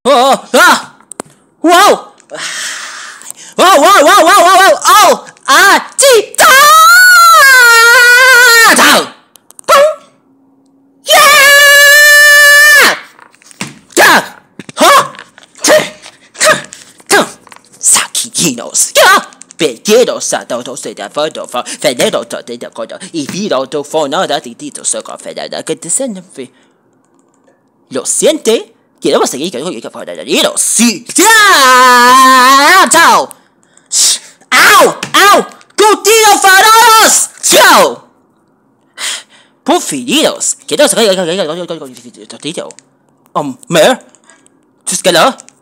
Oh, ah! Wow! Wow, wow, wow, wow, wow, wow! Oh! Ah! Chi! Ta! Ta! Boom! Yeah! Yeah! Huh? Saquinos! Yeah! Pequeños santos de la foto, veneno de la coda, y vino tu fonada titito soca fedada que te sente. ¿Lo siente? Queremos seguir con el caballerito. ¡Sí! ¡Ya! ¡Chao! ¡Au! ¡Au! ¡Cutinos farolos! ¡Chao! Porfiridos. Queremos seguir con el caballerito. ¿Mer? ¿Tú es que lo?